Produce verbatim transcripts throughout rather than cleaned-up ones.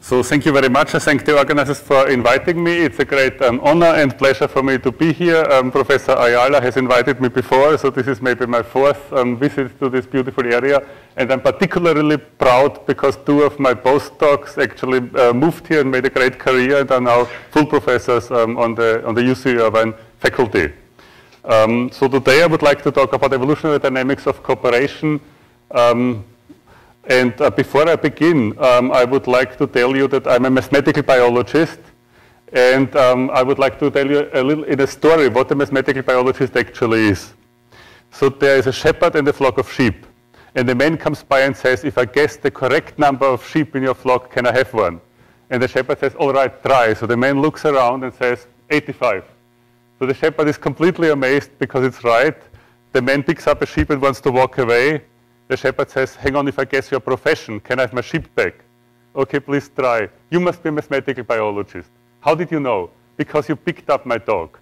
So thank you very much. I thank the organizers for inviting me. It's a great um, honor and pleasure for me to be here. Um, Professor Ayala has invited me before, so this is maybe my fourth um, visit to this beautiful area. And I'm particularly proud because two of my postdocs actually uh, moved here and made a great career and are now full professors um, on the on the U C Irvine faculty. Um, so today I would like to talk about evolutionary dynamics of cooperation. Um, And uh, before I begin, um, I would like to tell you that I'm a mathematical biologist, and um, I would like to tell you a little in a story what a mathematical biologist actually is. So there is a shepherd and a flock of sheep, and the man comes by and says, if I guess the correct number of sheep in your flock, can I have one? And the shepherd says, all right, try. So the man looks around and says, eighty-five. So the shepherd is completely amazed because it's right. The man picks up a sheep and wants to walk away. The shepherd says, hang on, if I guess your profession, can I have my sheep back? Okay, please try. You must be a mathematical biologist. How did you know? Because you picked up my dog.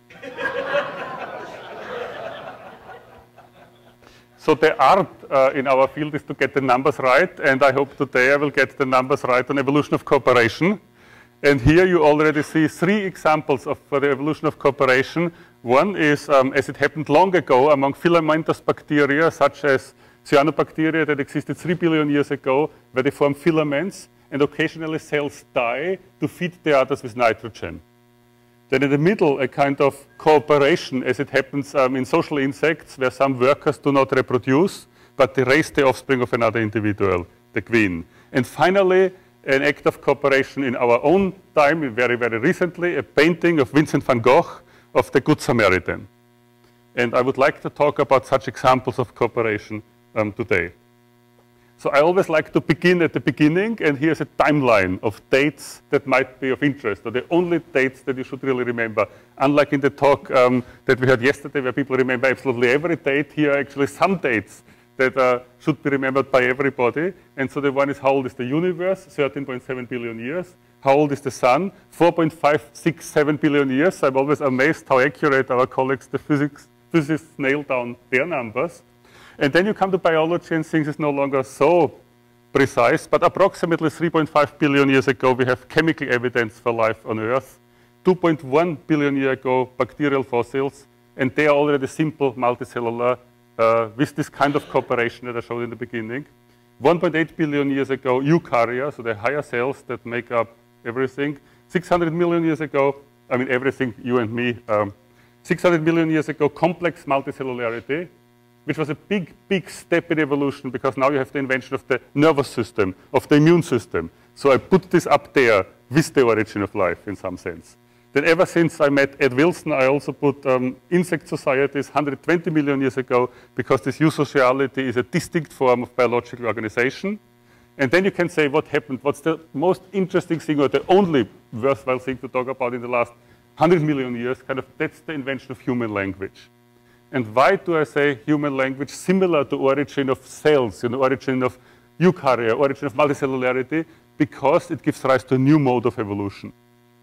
So the art uh, in our field is to get the numbers right, and I hope today I will get the numbers right on evolution of cooperation. And here you already see three examples of for the evolution of cooperation. One is, um, as it happened long ago, among filamentous bacteria, such as cyanobacteria that existed three billion years ago, where they form filaments, and occasionally cells die to feed the others with nitrogen. Then in the middle, a kind of cooperation, as it happens um, in social insects, where some workers do not reproduce, but they raise the offspring of another individual, the queen. And finally, an act of cooperation in our own time, very, very recently, a painting of Vincent van Gogh of the Good Samaritan. And I would like to talk about such examples of cooperation Um, today. So I always like to begin at the beginning, and here's a timeline of dates that might be of interest, or the only dates that you should really remember. Unlike in the talk um, that we had yesterday, where people remember absolutely every date, here are actually some dates that uh, should be remembered by everybody. And so the one is, how old is the universe? thirteen point seven billion years. How old is the sun? four point five six seven billion years. I'm always amazed how accurate our colleagues, the physics, physicists, nail down their numbers. And then you come to biology and things is no longer so precise, but approximately three point five billion years ago we have chemical evidence for life on Earth. two point one billion years ago bacterial fossils, and they are already simple multicellular uh, with this kind of cooperation that I showed in the beginning. one point eight billion years ago eukarya, so the higher cells that make up everything. six hundred million years ago, I mean everything, you and me, um, six hundred million years ago complex multicellularity, which was a big, big step in evolution because now you have the invention of the nervous system, of the immune system. So I put this up there with the origin of life in some sense. Then ever since I met Ed Wilson, I also put um, insect societies one hundred twenty million years ago because this eusociality is a distinct form of biological organization. And then you can say what happened, what's the most interesting thing or the only worthwhile thing to talk about in the last one hundred million years, kind of that's the invention of human language. And why do I say human language similar to origin of cells, you know, origin of eukarya, origin of multicellularity? Because it gives rise to a new mode of evolution.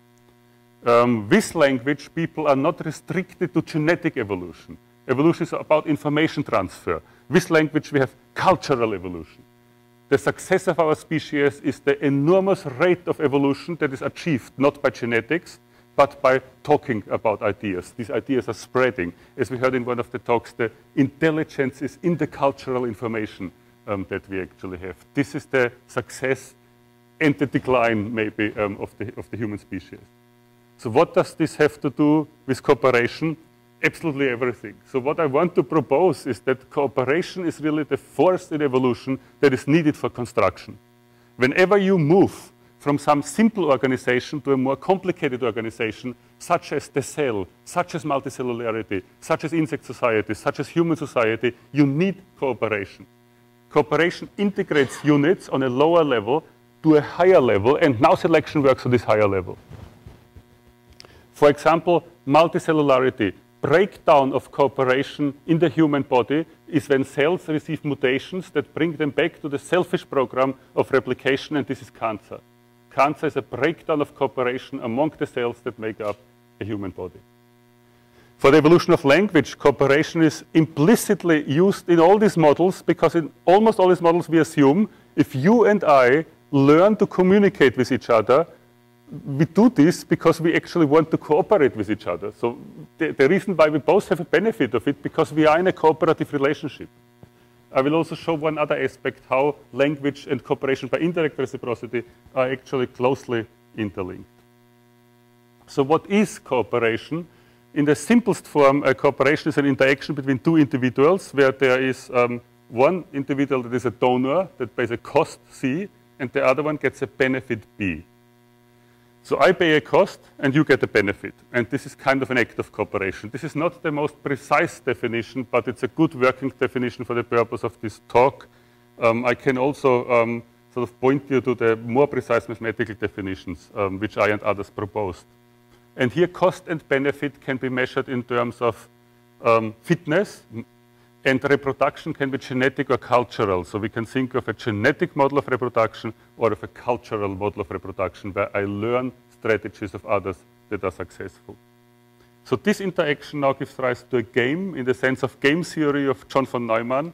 Um, with language, people are not restricted to genetic evolution. Evolution is about information transfer. With language, we have cultural evolution. The success of our species is the enormous rate of evolution that is achieved not by genetics, but by talking about ideas. These ideas are spreading. As we heard in one of the talks, the intelligence is in the cultural information um, that we actually have. This is the success and the decline, maybe, um, of, the, of the human species. So what does this have to do with cooperation? Absolutely everything. So what I want to propose is that cooperation is really the force in evolution that is needed for construction. Whenever you move from some simple organization to a more complicated organization, such as the cell, such as multicellularity, such as insect society, such as human society, you need cooperation. Cooperation integrates units on a lower level to a higher level, and now selection works on this higher level. For example, multicellularity, breakdown of cooperation in the human body is when cells receive mutations that bring them back to the selfish program of replication, and this is cancer. Cancer is a breakdown of cooperation among the cells that make up a human body. For the evolution of language, cooperation is implicitly used in all these models because in almost all these models we assume if you and I learn to communicate with each other, we do this because we actually want to cooperate with each other. So the, the reason why we both have a benefit of it, because we are in a cooperative relationship. I will also show one other aspect, how language and cooperation by indirect reciprocity are actually closely interlinked. So what is cooperation? In the simplest form, a cooperation is an interaction between two individuals where there is um, one individual that is a donor that pays a cost C, and the other one gets a benefit B. So I pay a cost and you get a benefit, and this is kind of an act of cooperation. This is not the most precise definition, but it's a good working definition for the purpose of this talk. Um, I can also um, sort of point you to the more precise mathematical definitions, um, which I and others proposed. And here cost and benefit can be measured in terms of um, fitness, and reproduction can be genetic or cultural. So we can think of a genetic model of reproduction or of a cultural model of reproduction where I learn strategies of others that are successful. So this interaction now gives rise to a game in the sense of game theory of John von Neumann,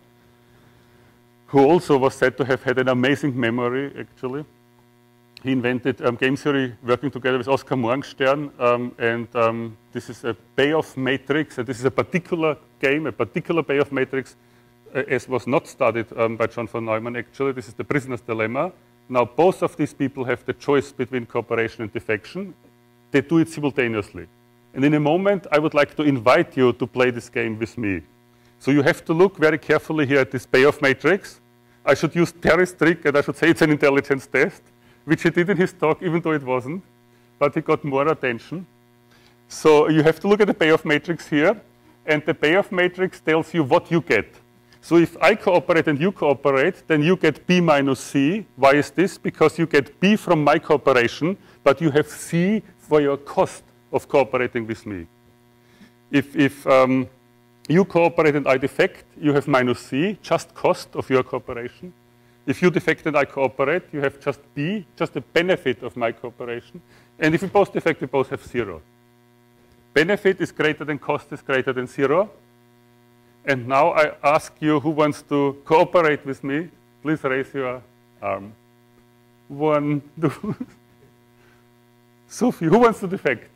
who also was said to have had an amazing memory, actually. He invented um, game theory working together with Oskar Morgenstern, um, and um, this is a payoff matrix, and this is a particular game, a particular payoff matrix, uh, as was not studied um, by John von Neumann, actually. This is the prisoner's dilemma. Now, both of these people have the choice between cooperation and defection. They do it simultaneously. And in a moment, I would like to invite you to play this game with me. So you have to look very carefully here at this payoff matrix. I should use Terry's trick, and I should say it's an intelligence test, which he did in his talk, even though it wasn't, but he got more attention. So you have to look at the payoff matrix here, and the payoff matrix tells you what you get. So if I cooperate and you cooperate, then you get B minus C. Why is this? Because you get B from my cooperation, but you have C for your cost of cooperating with me. If, if um, you cooperate and I defect, you have minus C, just cost of your cooperation. If you defect and I cooperate, you have just B, just the benefit of my cooperation. And if we both defect, we both have zero. Benefit is greater than cost is greater than zero. And now I ask you who wants to cooperate with me. Please raise your arm. One, two. Sophie, who wants to defect?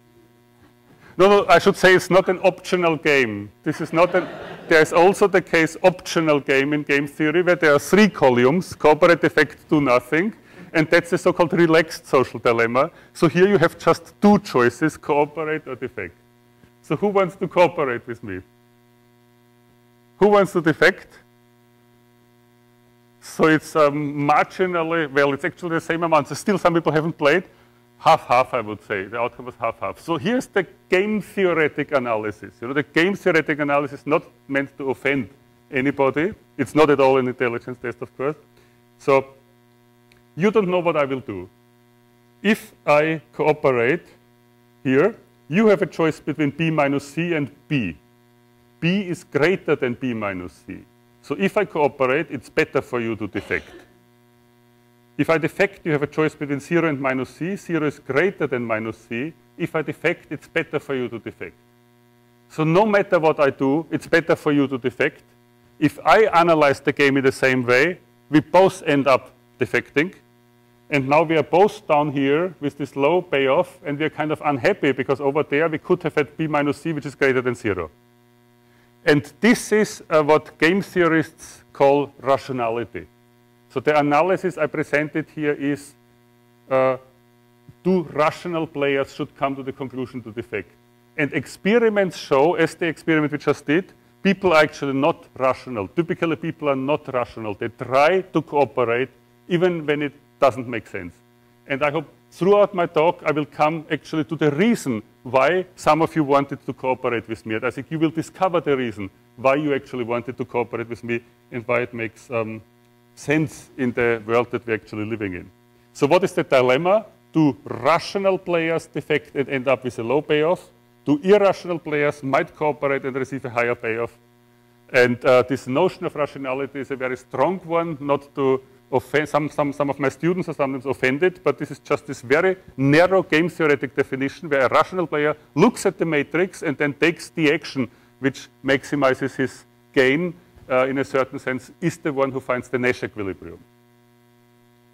No, no, I should say it's not an optional game. This is not an, there is also the case optional game in game theory where there are three columns, cooperate, defect, do nothing, and that's the so-called relaxed social dilemma. So here you have just two choices, cooperate or defect. So who wants to cooperate with me? Who wants to defect? So it's um, marginally, well, it's actually the same amount. So still some people haven't played. Half-half, I would say. The outcome was half-half. So here's the game theoretic analysis. You know, the game theoretic analysis is not meant to offend anybody. It's not at all an intelligence test, of course. So you don't know what I will do. If I cooperate here, you have a choice between B minus C and B. B is greater than B minus C. So if I cooperate, it's better for you to defect. If I defect, you have a choice between zero and minus C. Zero is greater than minus C. If I defect, it's better for you to defect. So no matter what I do, it's better for you to defect. If I analyze the game in the same way, we both end up defecting. And now we are both down here with this low payoff, and we are kind of unhappy because over there we could have had B minus C, which is greater than zero. And this is uh, what game theorists call rationality. So the analysis I presented here is, uh, do rational players should come to the conclusion to defect? And experiments show, as the experiment we just did, people are actually not rational. Typically, people are not rational. They try to cooperate even when it doesn't make sense. And I hope throughout my talk, I will come actually to the reason why some of you wanted to cooperate with me. And I think you will discover the reason why you actually wanted to cooperate with me and why it makes um, sense in the world that we're actually living in. So what is the dilemma? Do rational players defect and end up with a low payoff? Do irrational players might cooperate and receive a higher payoff? And uh, this notion of rationality is a very strong one, not to offend. Some, some, some of my students are sometimes offended, but this is just this very narrow game theoretic definition where a rational player looks at the matrix and then takes the action which maximizes his gain. Uh, in a certain sense, is the one who finds the Nash equilibrium.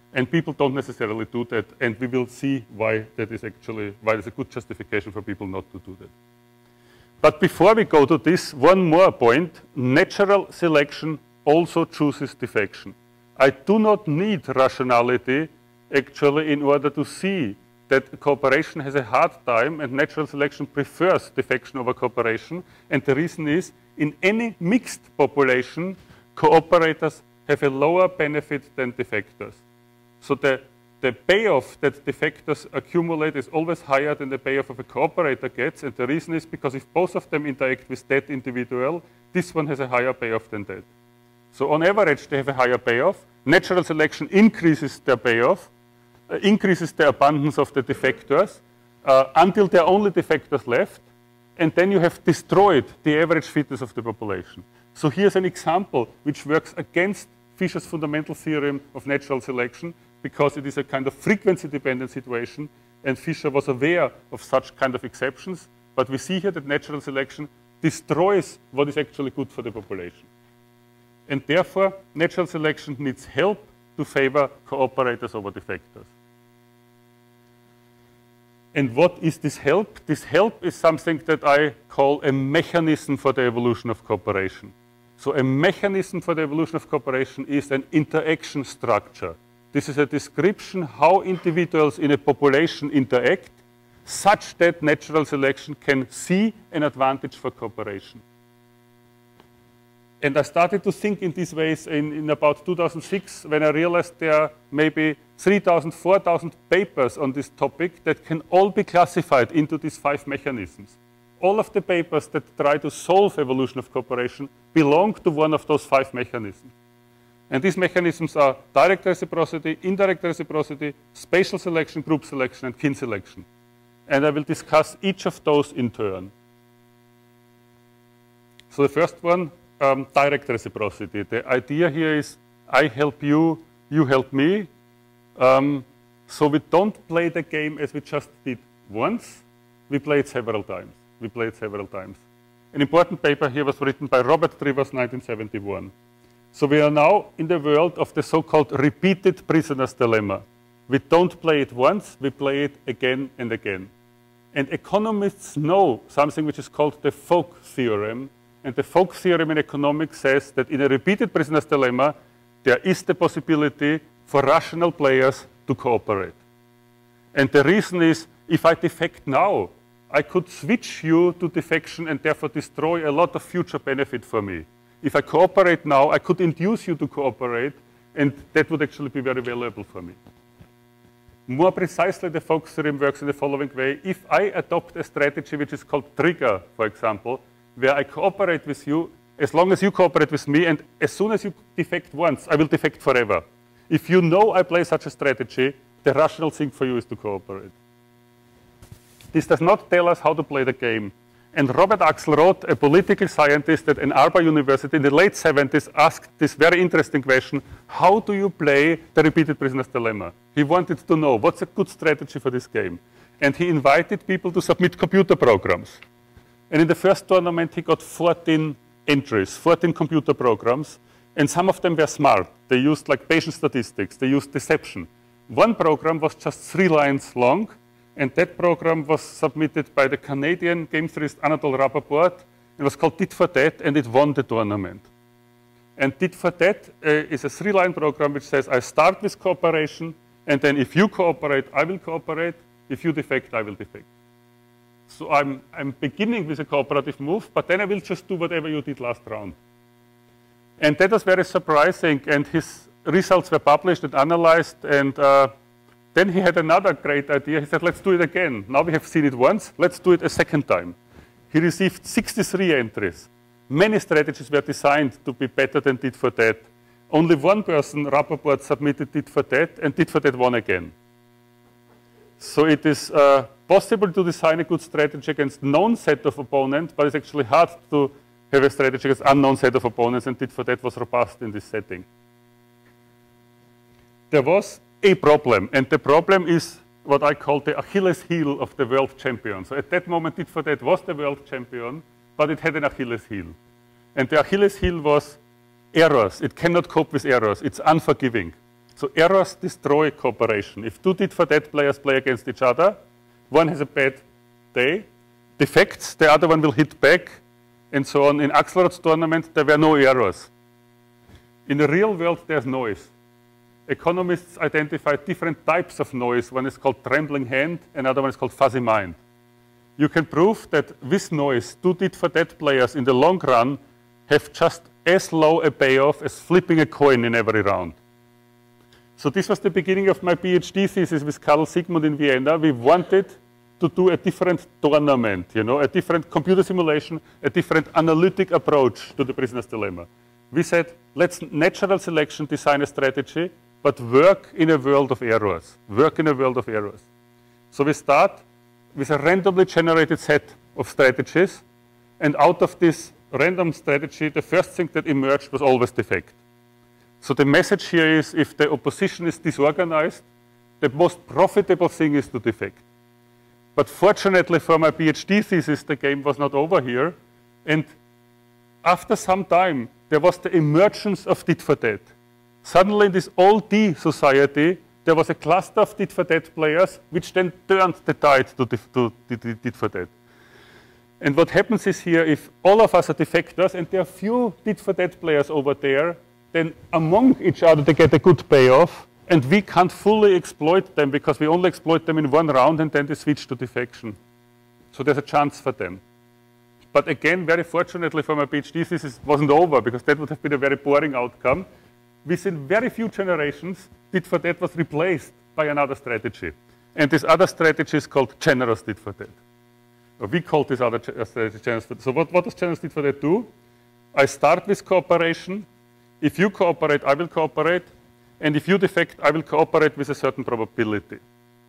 And people don't necessarily do that, and we will see why that is actually, why there's a good justification for people not to do that. But before we go to this, one more point, natural selection also chooses defection. I do not need rationality actually in order to see that cooperation has a hard time and natural selection prefers defection over cooperation. And the reason is, in any mixed population, cooperators have a lower benefit than defectors. So the, the payoff that defectors accumulate is always higher than the payoff of a cooperator gets. And the reason is because if both of them interact with that individual, this one has a higher payoff than that. So on average, they have a higher payoff. Natural selection increases their payoff, uh, increases the abundance of the defectors uh, until there are only defectors left. And then you have destroyed the average fitness of the population. So here's an example which works against Fisher's fundamental theorem of natural selection, because it is a kind of frequency-dependent situation, and Fisher was aware of such kind of exceptions. But we see here that natural selection destroys what is actually good for the population. And therefore, natural selection needs help to favor cooperators over defectors. And what is this help? This help is something that I call a mechanism for the evolution of cooperation. So a mechanism for the evolution of cooperation is an interaction structure. This is a description how individuals in a population interact such that natural selection can see an advantage for cooperation. And I started to think in these ways in, in about two thousand six, when I realized there are maybe three thousand, four thousand papers on this topic that can all be classified into these five mechanisms. All of the papers that try to solve evolution of cooperation belong to one of those five mechanisms. And these mechanisms are direct reciprocity, indirect reciprocity, spatial selection, group selection, and kin selection. And I will discuss each of those in turn. So the first one, um, direct reciprocity. The idea here is I help you, you help me. Um, so we don't play the game as we just did once. We play it several times. We play it several times. An important paper here was written by Robert Trivers, nineteen seventy-one. So we are now in the world of the so-called repeated prisoner's dilemma. We don't play it once, we play it again and again. And economists know something which is called the Folk theorem. And the Folk theorem in economics says that in a repeated prisoner's dilemma, there is the possibility for rational players to cooperate. And the reason is, if I defect now, I could switch you to defection and therefore destroy a lot of future benefit for me. If I cooperate now, I could induce you to cooperate, and that would actually be very valuable for me. More precisely, the Folk theorem works in the following way. If I adopt a strategy which is called trigger, for example, where I cooperate with you, as long as you cooperate with me, and as soon as you defect once, I will defect forever. If you know I play such a strategy, the rational thing for you is to cooperate. This does not tell us how to play the game. And Robert Axelrod, a political scientist at Ann Arbor University in the late seventies, asked this very interesting question: how do you play the repeated prisoner's dilemma? He wanted to know what's a good strategy for this game. And he invited people to submit computer programs. And in the first tournament, he got fourteen entries, fourteen computer programs. And some of them were smart. They used like Bayesian statistics. They used deception. One program was just three lines long. And that program was submitted by the Canadian game theorist Anatol Rapoport. It was called Tit for Tat, and it won the tournament. And Tit for Tat uh, is a three-line program which says, I start with cooperation, and then if you cooperate, I will cooperate. If you defect, I will defect. So I'm, I'm beginning with a cooperative move, but then I will just do whatever you did last round. And that was very surprising, and his results were published and analyzed, and uh, then he had another great idea. He said, let's do it again. Now we have seen it once, let's do it a second time. He received sixty-three entries. Many strategies were designed to be better than Tit for Tat. Only one person, Rapoport, submitted Tit for Tat, and Tit for Tat won again. So it is uh, possible to design a good strategy against known set of opponents, but it's actually hard to have a strategy against unknown set of opponents, and Tit for Tat was robust in this setting. There was a problem, and the problem is what I call the Achilles heel of the world champion. So at that moment, Tit for Tat was the world champion, but it had an Achilles heel. And the Achilles heel was errors. It cannot cope with errors. It's unforgiving. So errors destroy cooperation. If two tit for tat players play against each other, one has a bad day, defects, the other one will hit back, and so on. In Axelrod's tournament, there were no errors. In the real world, there's noise. Economists identify different types of noise. One is called trembling hand, another one is called fuzzy mind. You can prove that with noise, two tit for tat players in the long run have just as low a payoff as flipping a coin in every round. So this was the beginning of my PhD thesis with Carl Sigmund in Vienna. We wanted to do a different tournament, you know, a different computer simulation, a different analytic approach to the prisoner's dilemma. We said, let's natural selection design a strategy, but work in a world of errors. Work in a world of errors. So we start with a randomly generated set of strategies, and out of this random strategy, the first thing that emerged was always defect. So the message here is, if the opposition is disorganized, the most profitable thing is to defect. But fortunately for my PhD thesis, the game was not over here. And after some time, there was the emergence of tit for tat. Suddenly in this all D society, there was a cluster of tit for tat players, which then turned the tide to, to, to, to tit for tat. And what happens is here, if all of us are defectors, and there are few tit for tat players over there, then among each other they get a good payoff, and we can't fully exploit them because we only exploit them in one round and then they switch to defection. So there's a chance for them. But again, very fortunately for my PhD thesis, it wasn't over because that would have been a very boring outcome. Within very few generations, tit for tat was replaced by another strategy. And this other strategy is called generous tit for tat. Or we call this other strategy generous tit for tat. So what, what does generous tit for tat do? I start with cooperation. If you cooperate, I will cooperate. And if you defect, I will cooperate with a certain probability.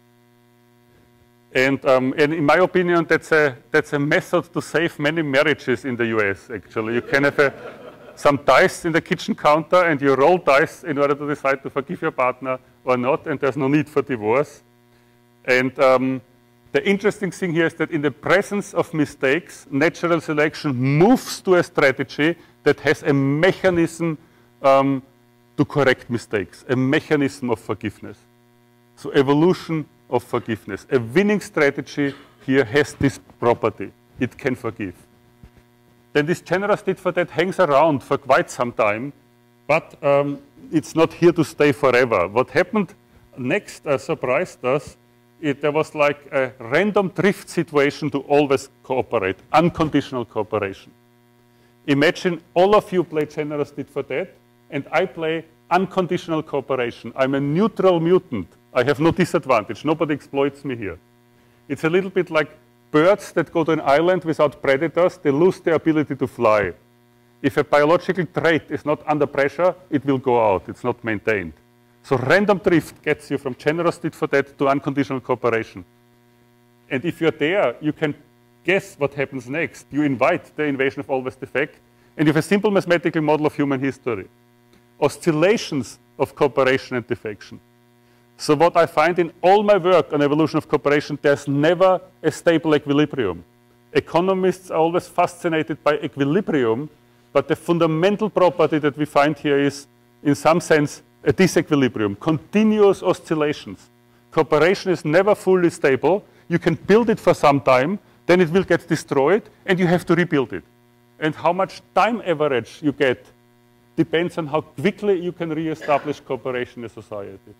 And, um, and in my opinion, that's a, that's a method to save many marriages in the U S, actually. You can have a, some dice in the kitchen counter, and you roll dice in order to decide to forgive your partner or not, and there's no need for divorce. And um, the interesting thing here is that in the presence of mistakes, natural selection moves to a strategy that has a mechanism um, to correct mistakes, a mechanism of forgiveness. So evolution of forgiveness. A winning strategy here has this property. It can forgive. Then this generous tit for tat hangs around for quite some time, but um, it's not here to stay forever. What happened next uh, surprised us. It, there was like a random drift situation to always cooperate, unconditional cooperation. Imagine all of you play generous tit for tat, and I play unconditional cooperation. I'm a neutral mutant. I have no disadvantage. Nobody exploits me here. It's a little bit like birds that go to an island without predators. They lose their ability to fly. If a biological trait is not under pressure, it will go out. It's not maintained. So random drift gets you from generous tit for tat to unconditional cooperation. And if you're there, you can guess what happens next. You invite the invasion of always defect, and you have a simple mathematical model of human history. Oscillations of cooperation and defection. So what I find in all my work on evolution of cooperation, there's never a stable equilibrium. Economists are always fascinated by equilibrium, but the fundamental property that we find here is, in some sense, a disequilibrium, continuous oscillations. Cooperation is never fully stable. You can build it for some time, then it will get destroyed, and you have to rebuild it. And how much time average you get depends on how quickly you can re-establish cooperation in a society.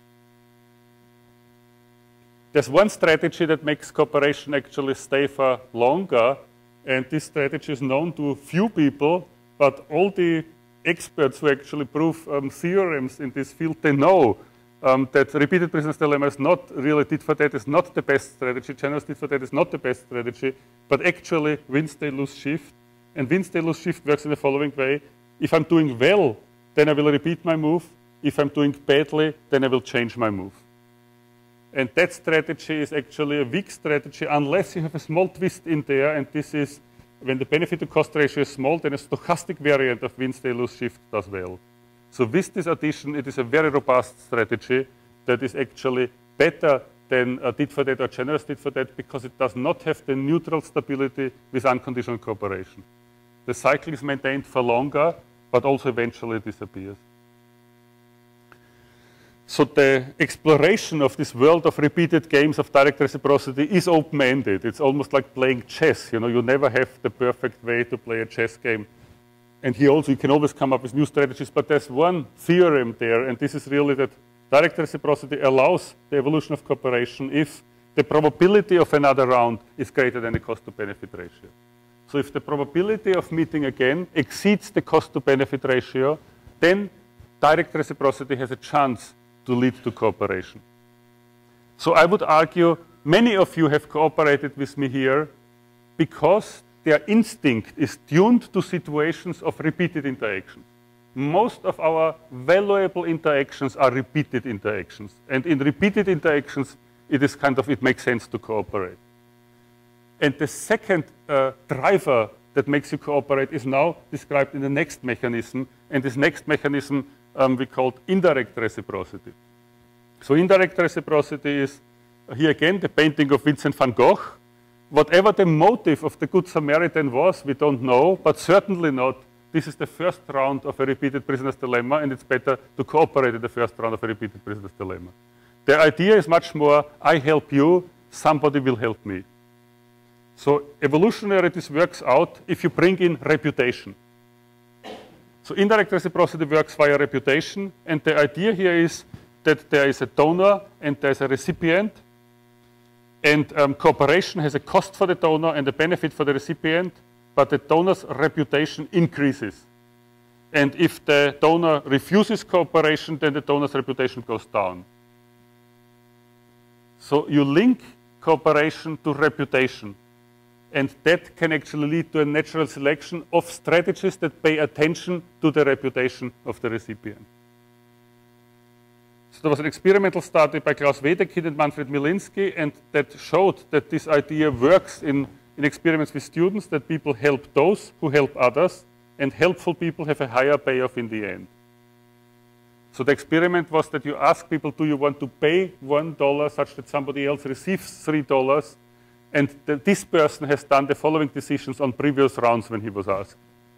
There's one strategy that makes cooperation actually stay for longer, and this strategy is known to few people, but all the experts who actually prove um, theorems in this field, they know um, that repeated prisoner's dilemma is not really tit for tat, is not the best strategy, generous tit for tat is not the best strategy, but actually win-stay-lose-shift. And win-stay-lose-shift works in the following way. If I'm doing well, then I will repeat my move. If I'm doing badly, then I will change my move. And that strategy is actually a weak strategy unless you have a small twist in there, and this is when the benefit to cost ratio is small, then a stochastic variant of win-stay-lose-shift does well. So with this addition, it is a very robust strategy that is actually better than a tit for tat or generous tit for tat because it does not have the neutral stability with unconditional cooperation. The cycle is maintained for longer, but also eventually disappears. So the exploration of this world of repeated games of direct reciprocity is open-ended. It's almost like playing chess. You know, you never have the perfect way to play a chess game. And here also you can always come up with new strategies, but there's one theorem there, and this is really that direct reciprocity allows the evolution of cooperation if the probability of another round is greater than the cost-to-benefit ratio. So if the probability of meeting again exceeds the cost-to-benefit ratio, then direct reciprocity has a chance to lead to cooperation. So I would argue many of you have cooperated with me here because their instinct is tuned to situations of repeated interaction. Most of our valuable interactions are repeated interactions. And in repeated interactions, it is kind of, it makes sense to cooperate. And the second uh, driver that makes you cooperate is now described in the next mechanism. And this next mechanism um, we called indirect reciprocity. So indirect reciprocity is, uh, here again, the painting of Vincent van Gogh. Whatever the motive of the Good Samaritan was, we don't know, but certainly not, this is the first round of a repeated prisoner's dilemma, and it's better to cooperate in the first round of a repeated prisoner's dilemma. The idea is much more, I help you, somebody will help me. So evolutionarily, this works out if you bring in reputation. So indirect reciprocity works via reputation, and the idea here is that there is a donor and there's a recipient, and um, cooperation has a cost for the donor and a benefit for the recipient, but the donor's reputation increases. And if the donor refuses cooperation, then the donor's reputation goes down. So you link cooperation to reputation. And that can actually lead to a natural selection of strategies that pay attention to the reputation of the recipient. So there was an experimental study by Klaus Wedekind and Manfred Milinski, and that showed that this idea works in, in experiments with students, that people help those who help others, and helpful people have a higher payoff in the end. So the experiment was that you ask people, do you want to pay one dollar such that somebody else receives three dollars? And the, this person has done the following decisions on previous rounds when he was asked.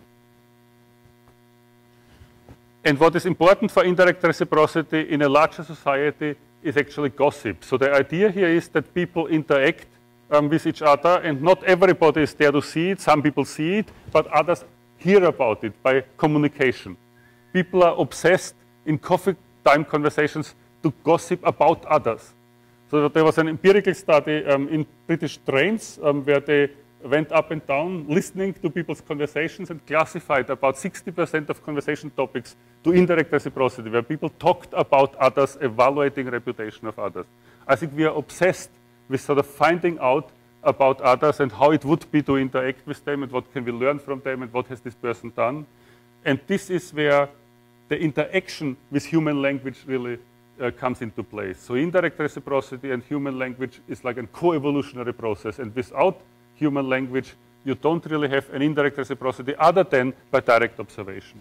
And what is important for indirect reciprocity in a larger society is actually gossip. So the idea here is that people interact um, with each other, and not everybody is there to see it. Some people see it, but others hear about it by communication. People are obsessed in coffee time conversations to gossip about others. So there was an empirical study um, in British trains um, where they went up and down listening to people's conversations and classified about sixty percent of conversation topics to indirect reciprocity, where people talked about others, evaluating reputation of others. I think we are obsessed with sort of finding out about others and how it would be to interact with them and what can we learn from them and what has this person done. And this is where the interaction with human language really uh, comes into place. So indirect reciprocity and human language is like a co-evolutionary process, and without human language, you don't really have an indirect reciprocity other than by direct observation.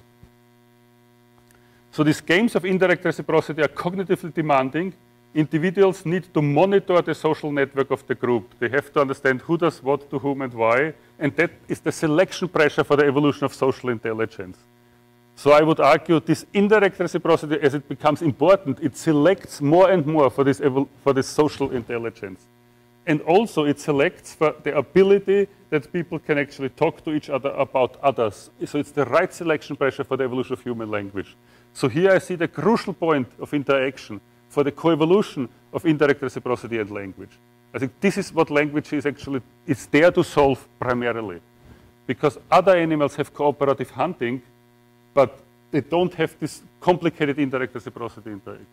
So these games of indirect reciprocity are cognitively demanding. Individuals need to monitor the social network of the group. They have to understand who does what to whom and why, and that is the selection pressure for the evolution of social intelligence. So I would argue this indirect reciprocity, as it becomes important, it selects more and more for this, for this social intelligence. And also it selects for the ability that people can actually talk to each other about others. So it's the right selection pressure for the evolution of human language. So here I see the crucial point of interaction for the coevolution of indirect reciprocity and language. I think this is what language is actually, it's there to solve primarily. Because other animals have cooperative hunting, but they don't have this complicated indirect reciprocity interaction.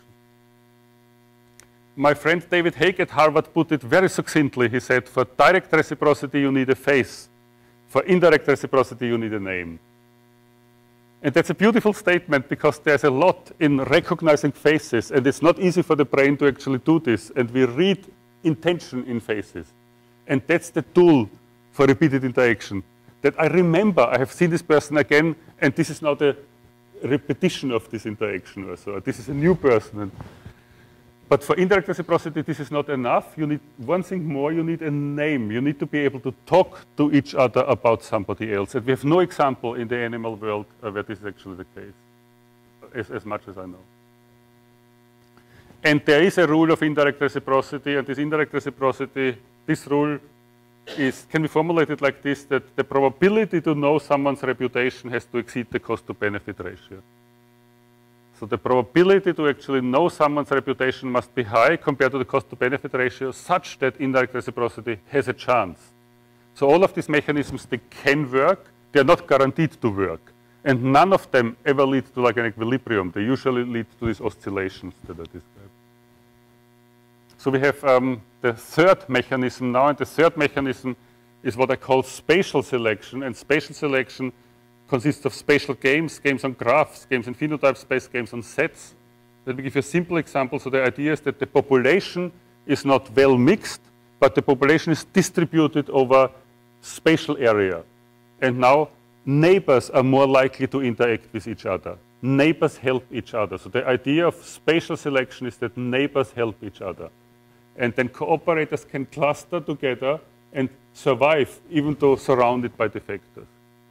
My friend David Haig at Harvard put it very succinctly. He said, for direct reciprocity, you need a face. For indirect reciprocity, you need a name. And that's a beautiful statement because there's a lot in recognizing faces, and it's not easy for the brain to actually do this. And we read intention in faces. And that's the tool for repeated interaction. That I remember, I have seen this person again, and this is now the repetition of this interaction. Also. This is a new person. And But for indirect reciprocity, this is not enough. You need one thing more, you need a name. You need to be able to talk to each other about somebody else. And we have no example in the animal world uh, where this is actually the case, as, as much as I know. And there is a rule of indirect reciprocity, and this indirect reciprocity, this rule is, can be formulated like this, that the probability to know someone's reputation has to exceed the cost to benefit ratio. So the probability to actually know someone's reputation must be high compared to the cost to benefit ratio, such that indirect reciprocity has a chance. So all of these mechanisms, they can work, they're not guaranteed to work. And none of them ever lead to like an equilibrium. They usually lead to these oscillations that I described. So we have um, the third mechanism now, and the third mechanism is what I call spatial selection. And spatial selection consists of spatial games, games on graphs, games in phenotype space, games on sets. Let me give you a simple example. So the idea is that the population is not well mixed, but the population is distributed over spatial area. And now neighbors are more likely to interact with each other. Neighbors help each other. So the idea of spatial selection is that neighbors help each other. And then cooperators can cluster together and survive, even though surrounded by defectors.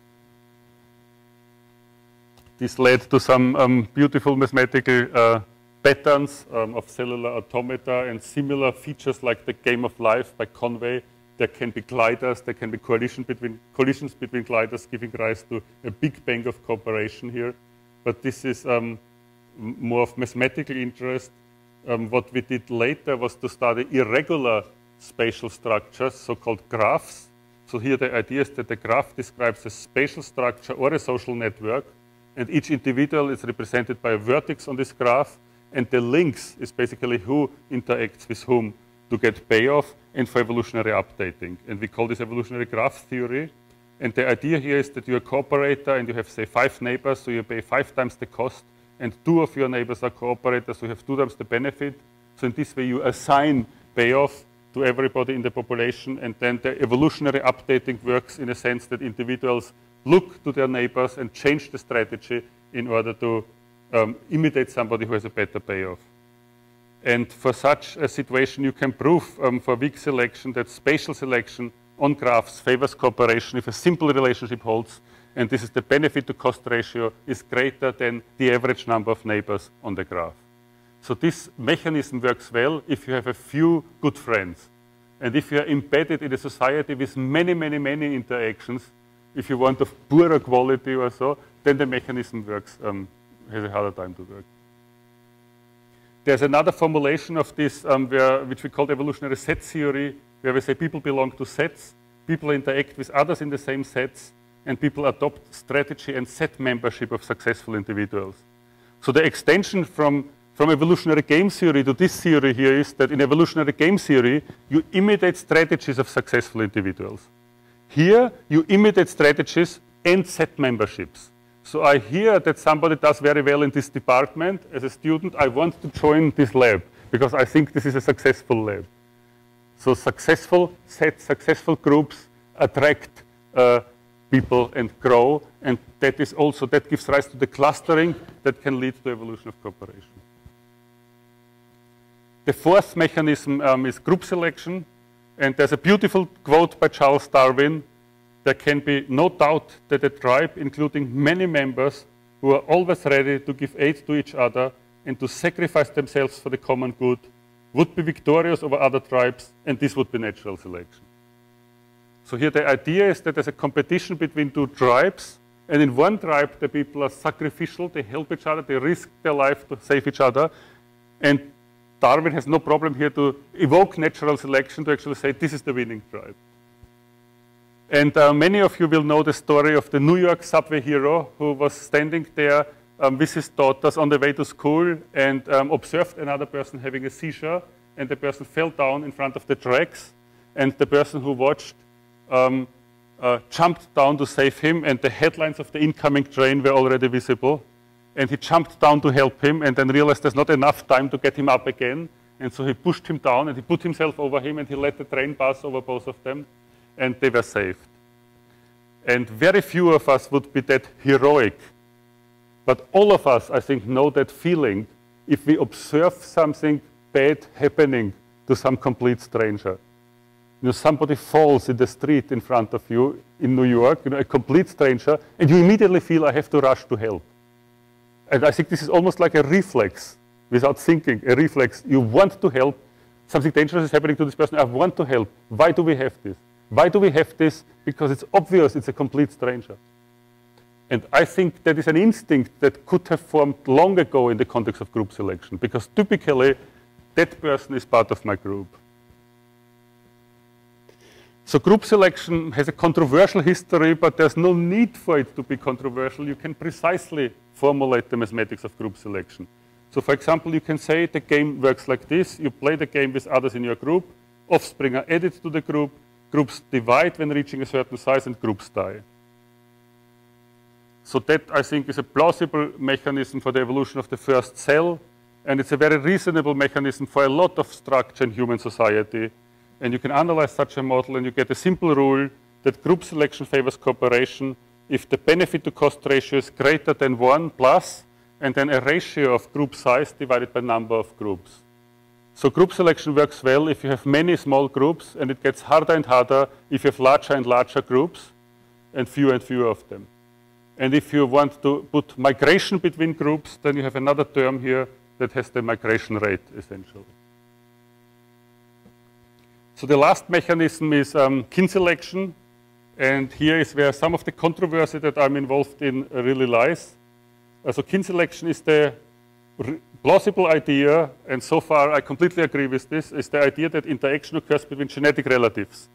This led to some um, beautiful mathematical uh, patterns um, of cellular automata and similar features like the game of life by Conway. There can be gliders, there can be collision between, collisions between gliders, giving rise to a big bang of cooperation here. But this is um, more of mathematical interest. Um, what we did later was to study irregular spatial structures, so-called graphs. So here the idea is that the graph describes a spatial structure or a social network, and each individual is represented by a vertex on this graph, and the links is basically who interacts with whom to get payoff and for evolutionary updating. And we call this evolutionary graph theory. And the idea here is that you're a cooperator and you have, say, five neighbors, so you pay five times the cost, and two of your neighbors are cooperators, so you have two times the benefit. So in this way, you assign payoff to everybody in the population, and then the evolutionary updating works in a sense that individuals look to their neighbors and change the strategy in order to um, imitate somebody who has a better payoff. And for such a situation, you can prove um, for weak selection that spatial selection on graphs favors cooperation if a simple relationship holds, and this is the benefit to cost ratio is greater than the average number of neighbors on the graph. So this mechanism works well if you have a few good friends. And if you are embedded in a society with many, many, many interactions, if you want of poorer quality or so, then the mechanism works, um, has a harder time to work. There's another formulation of this, um, where, which we call evolutionary set theory, where we say people belong to sets, people interact with others in the same sets, and people adopt strategy and set membership of successful individuals. So the extension from, from evolutionary game theory to this theory here is that in evolutionary game theory, you imitate strategies of successful individuals. Here, you imitate strategies and set memberships. So I hear that somebody does very well in this department. As a student, I want to join this lab because I think this is a successful lab. So successful sets, successful groups attract uh, people and grow, and that is also, that gives rise to the clustering that can lead to evolution of cooperation. The fourth mechanism um, is group selection, and there's a beautiful quote by Charles Darwin: there can be no doubt that a tribe, including many members who are always ready to give aid to each other and to sacrifice themselves for the common good, would be victorious over other tribes, and this would be natural selection. So here the idea is that there's a competition between two tribes, and in one tribe the people are sacrificial, they help each other, they risk their life to save each other, and Darwin has no problem here to evoke natural selection to actually say this is the winning tribe. And uh, many of you will know the story of the New York subway hero who was standing there um, with his daughters on the way to school and um, observed another person having a seizure, and the person fell down in front of the tracks, and the person who watched um, uh, jumped down to save him, and the headlines of the incoming train were already visible. And he jumped down to help him and then realized there's not enough time to get him up again. And so he pushed him down and he put himself over him and he let the train pass over both of them. And they were saved. And very few of us would be that heroic. But all of us, I think, know that feeling if we observe something bad happening to some complete stranger. You know, somebody falls in the street in front of you in New York, you know, a complete stranger, and you immediately feel I have to rush to help. And I think this is almost like a reflex without thinking, a reflex. You want to help. Something dangerous is happening to this person. I want to help. Why do we have this? Why do we have this? Because it's obvious it's a complete stranger. And I think that is an instinct that could have formed long ago in the context of group selection, because typically that person is part of my group. So group selection has a controversial history, but there's no need for it to be controversial. You can precisely formulate the mathematics of group selection. So for example, you can say the game works like this. You play the game with others in your group. Offspring are added to the group. Groups divide when reaching a certain size, and groups die. So that, I think, is a plausible mechanism for the evolution of the first cell, and it's a very reasonable mechanism for a lot of structure in human society. And you can analyze such a model, and you get a simple rule that group selection favors cooperation if the benefit to cost ratio is greater than one plus, and then a ratio of group size divided by number of groups. So group selection works well if you have many small groups, and it gets harder and harder if you have larger and larger groups and fewer and fewer of them. And if you want to put migration between groups, then you have another term here that has the migration rate, essentially. So the last mechanism is um, kin selection. And here is where some of the controversy that I'm involved in really lies. Uh, so kin selection is the plausible idea, and so far I completely agree with this, is the idea that interaction occurs between genetic relatives.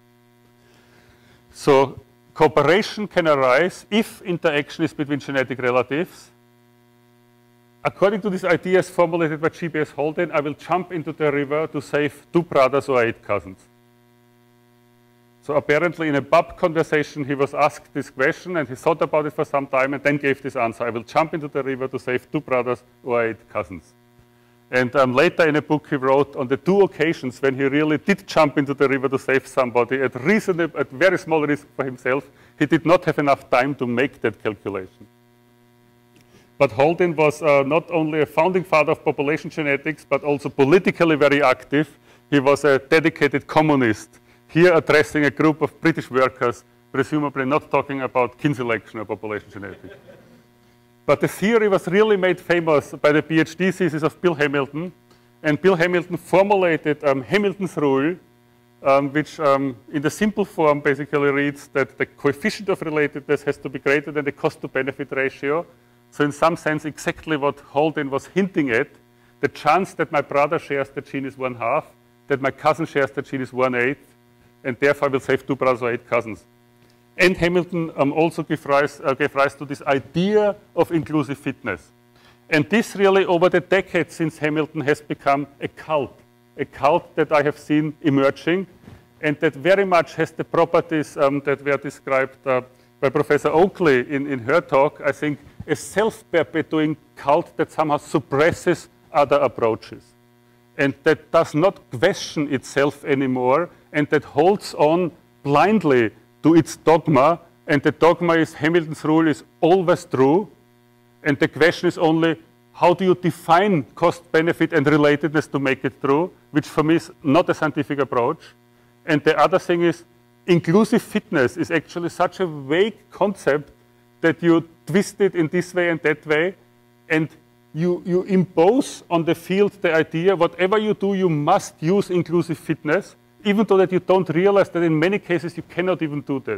So cooperation can arise if interaction is between genetic relatives. According to this idea as formulated by G B S Haldane, I will jump into the river to save two brothers or eight cousins. So apparently in a pub conversation he was asked this question, and he thought about it for some time and then gave this answer: I will jump into the river to save two brothers or eight cousins. And um, later in a book he wrote on the two occasions when he really did jump into the river to save somebody at reasonable, at very small risk for himself, he did not have enough time to make that calculation. But Haldane was uh, not only a founding father of population genetics, but also politically very active. He was a dedicated communist, here addressing a group of British workers, presumably not talking about kin selection or population genetics. But the theory was really made famous by the PhD thesis of Bill Hamilton. And Bill Hamilton formulated um, Hamilton's rule, um, which um, in the simple form basically reads that the coefficient of relatedness has to be greater than the cost-to-benefit ratio. So in some sense, exactly what Haldane was hinting at, the chance that my brother shares the gene is one half, that my cousin shares the gene is one eighth, and therefore I will save two brothers or eight cousins. And Hamilton um, also gave rise, uh, gave rise to this idea of inclusive fitness. And this really, over the decades since Hamilton, has become a cult, a cult that I have seen emerging, and that very much has the properties um, that were described uh, by Professor Oakley in, in her talk. I think a self-perpetuating cult that somehow suppresses other approaches, and that does not question itself anymore, and that holds on blindly to its dogma, and the dogma is Hamilton's rule is always true, and the question is only how do you define cost, benefit, and relatedness to make it true, which for me is not a scientific approach. And the other thing is inclusive fitness is actually such a vague concept that you twist it in this way and that way, and you, you impose on the field the idea whatever you do, you must use inclusive fitness, even though that you don't realize that in many cases you cannot even do that.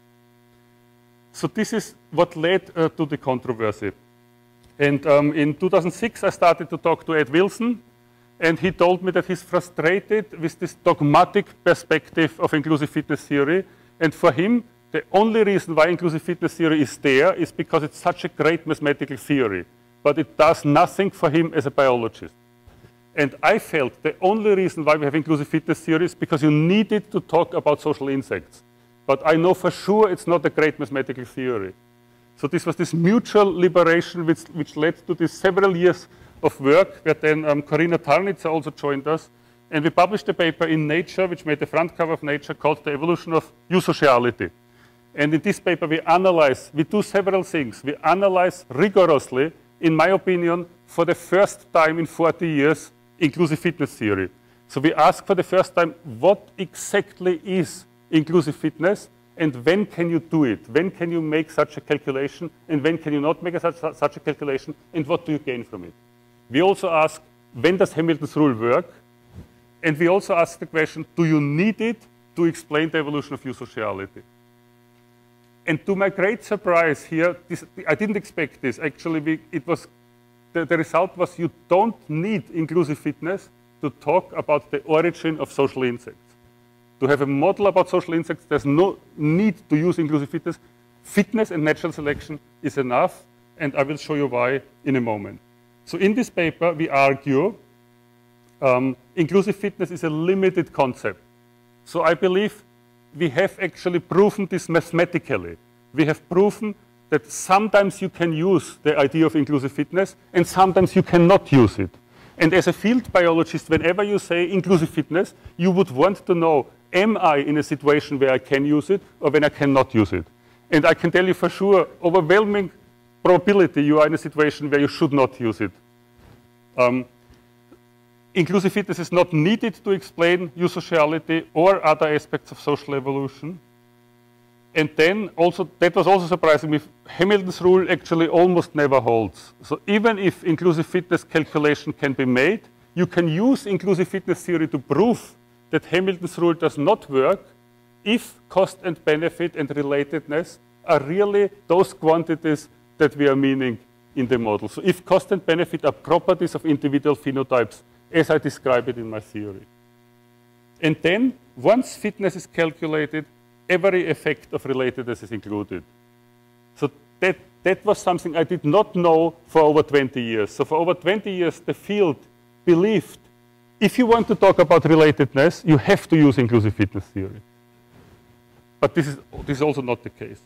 So this is what led uh, to the controversy. And um, in two thousand six, I started to talk to Ed Wilson, and he told me that he's frustrated with this dogmatic perspective of inclusive fitness theory. And for him, the only reason why inclusive fitness theory is there is because it's such a great mathematical theory, but it does nothing for him as a biologist. And I felt the only reason why we have inclusive fitness theory is because you needed to talk about social insects. But I know for sure it's not a great mathematical theory. So this was this mutual liberation which, which led to these several years of work, where then um, Corinna Tarnitzer also joined us. And we published a paper in Nature, which made the front cover of Nature, called The Evolution of Eusociality. And in this paper we analyze, we do several things. We analyze rigorously, in my opinion, for the first time in forty years, inclusive fitness theory. So we ask for the first time, what exactly is inclusive fitness, and when can you do it? When can you make such a calculation, and when can you not make a such, such a calculation, and what do you gain from it? We also ask, when does Hamilton's rule work? And we also ask the question, do you need it to explain the evolution of eusociality? And to my great surprise here, this, I didn't expect this. Actually, we, it was, the, the result was you don't need inclusive fitness to talk about the origin of social insects. To have a model about social insects, there's no need to use inclusive fitness. Fitness and natural selection is enough, and I will show you why in a moment. So in this paper, we argue um, inclusive fitness is a limited concept. So I believe we have actually proven this mathematically. We have proven that sometimes you can use the idea of inclusive fitness, and sometimes you cannot use it. And as a field biologist, whenever you say inclusive fitness, you would want to know, am I in a situation where I can use it or when I cannot use it? And I can tell you for sure, overwhelming probability you are in a situation where you should not use it. Um, inclusive fitness is not needed to explain eusociality or other aspects of social evolution. And then also, that was also surprising me, Hamilton's rule actually almost never holds. So even if inclusive fitness calculation can be made, you can use inclusive fitness theory to prove that Hamilton's rule does not work if cost and benefit and relatedness are really those quantities that we are meaning in the model. So if cost and benefit are properties of individual phenotypes, as I describe it in my theory. And then, once fitness is calculated, every effect of relatedness is included. So that, that was something I did not know for over twenty years. So for over twenty years, the field believed if you want to talk about relatedness, you have to use inclusive fitness theory. But this is, this is also not the case.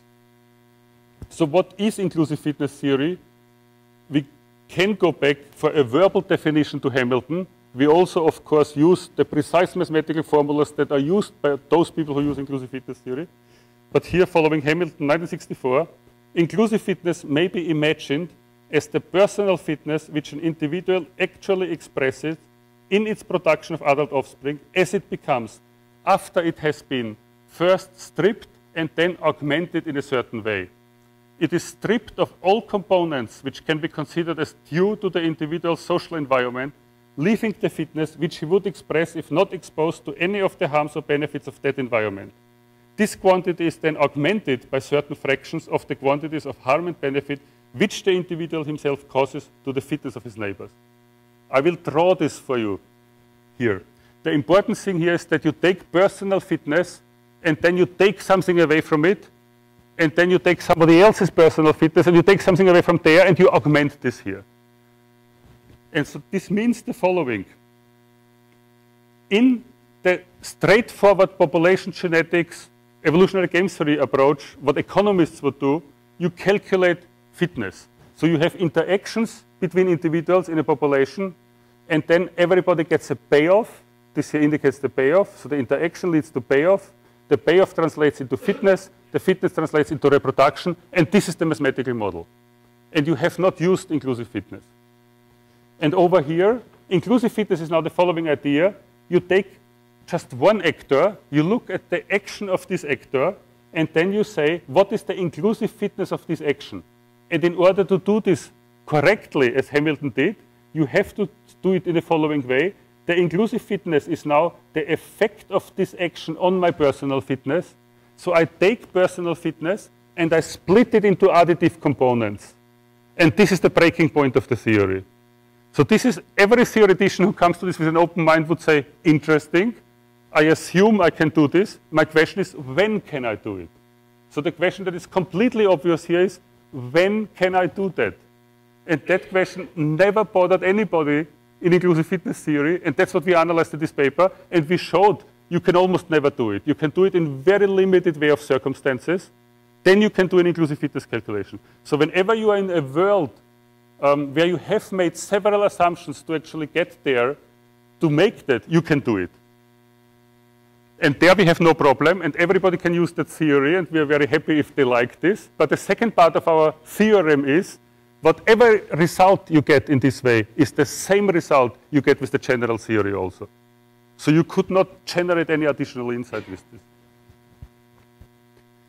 So what is inclusive fitness theory? We can go back for a verbal definition to Hamilton. We also, of course, use the precise mathematical formulas that are used by those people who use inclusive fitness theory. But here, following Hamilton, nineteen sixty-four, inclusive fitness may be imagined as the personal fitness which an individual actually expresses in its production of adult offspring as it becomes after it has been first stripped and then augmented in a certain way. It is stripped of all components which can be considered as due to the individual's social environment, leaving the fitness which he would express if not exposed to any of the harms or benefits of that environment. This quantity is then augmented by certain fractions of the quantities of harm and benefit which the individual himself causes to the fitness of his neighbors. I will draw this for you here. The important thing here is that you take personal fitness and then you take something away from it, and then you take somebody else's personal fitness and you take something away from there and you augment this here. And so this means the following. In the straightforward population genetics, evolutionary game theory approach, what economists would do, you calculate fitness. So you have interactions between individuals in a population, and then everybody gets a payoff. This here indicates the payoff. So the interaction leads to payoff. The payoff translates into fitness. The fitness translates into reproduction. And this is the mathematical model. And you have not used inclusive fitness. And over here, inclusive fitness is now the following idea. You take just one actor, you look at the action of this actor, and then you say, what is the inclusive fitness of this action? And in order to do this correctly, as Hamilton did, you have to do it in the following way. The inclusive fitness is now the effect of this action on my personal fitness. So I take personal fitness and I split it into additive components. And this is the breaking point of the theory. So this is, every theoretician who comes to this with an open mind would say, interesting. I assume I can do this. My question is, when can I do it? So the question that is completely obvious here is, when can I do that? And that question never bothered anybody in inclusive fitness theory, and that's what we analyzed in this paper, and we showed you can almost never do it. You can do it in very limited way of circumstances. Then you can do an inclusive fitness calculation. So whenever you are in a world um, where you have made several assumptions to actually get there, to make that, you can do it. And there we have no problem, and everybody can use that theory, and we are very happy if they like this. But the second part of our theorem is, whatever result you get in this way is the same result you get with the general theory also. So you could not generate any additional insight with this.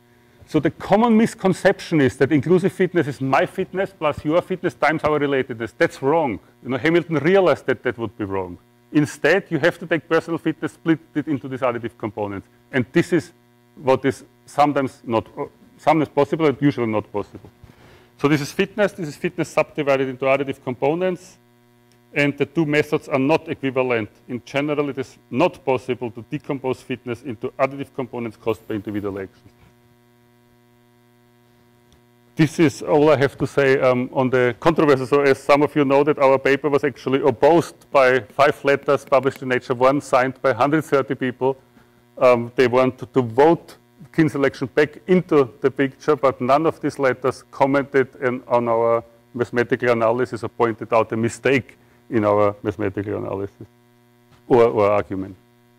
So the common misconception is that inclusive fitness is my fitness plus your fitness times our relatedness. That's wrong. You know, Hamilton realized that that would be wrong. Instead, you have to take personal fitness, split it into these additive components. And this is what is sometimes not, sometimes possible and usually not possible. So this is fitness. This is fitness subdivided into additive components. And the two methods are not equivalent. In general, it is not possible to decompose fitness into additive components caused by individual actions. This is all I have to say um, on the controversy. So as some of you know, that our paper was actually opposed by five letters published in Nature, one signed by one hundred thirty people. Um, they want to vote kin selection back into the picture, but none of these letters commented in, on our mathematical analysis or pointed out a mistake in our mathematical analysis or, or argument.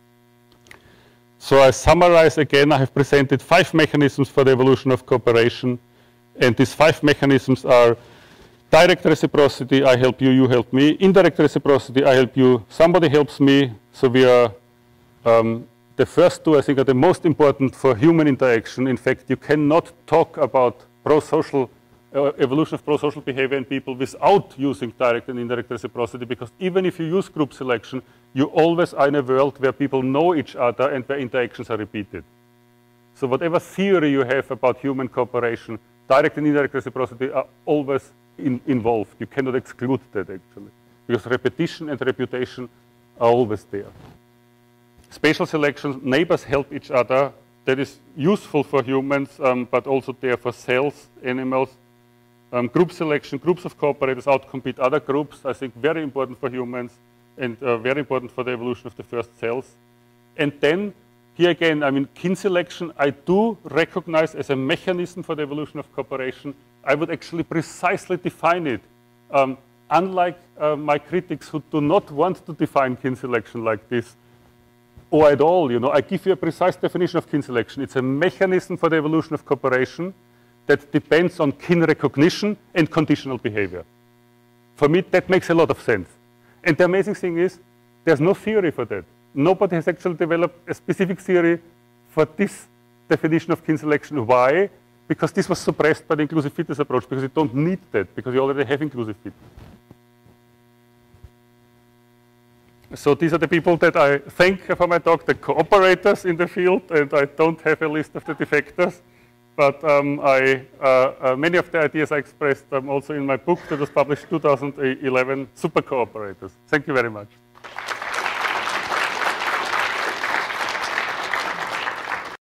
So I summarize again, I have presented five mechanisms for the evolution of cooperation. And these five mechanisms are direct reciprocity, I help you, you help me. Indirect reciprocity, I help you, somebody helps me. So we are, um, the first two I think are the most important for human interaction. In fact, you cannot talk about pro-social, uh, evolution of pro-social behavior in people without using direct and indirect reciprocity, because even if you use group selection, you always are in a world where people know each other and where interactions are repeated. So whatever theory you have about human cooperation, direct and indirect reciprocity are always in, involved. You cannot exclude that, actually, because repetition and reputation are always there. Spatial selection, neighbors help each other. That is useful for humans, um, but also there for cells, animals. Um, group selection, groups of cooperators outcompete other groups. I think very important for humans and uh, very important for the evolution of the first cells. And then, here again, I mean, kin selection, I do recognize as a mechanism for the evolution of cooperation. I would actually precisely define it. Um, unlike uh, my critics who do not want to define kin selection like this, or at all, you know, I give you a precise definition of kin selection. It's a mechanism for the evolution of cooperation that depends on kin recognition and conditional behavior. For me, that makes a lot of sense. And the amazing thing is, there's no theory for that. Nobody has actually developed a specific theory for this definition of kin selection. Why? Because this was suppressed by the inclusive fitness approach, because you don't need that, because you already have inclusive fitness. So these are the people that I thank for my talk, the cooperators in the field, and I don't have a list of the defectors, but um, I, uh, uh, many of the ideas I expressed um, also in my book that was published in two thousand eleven, Super Cooperators. Thank you very much.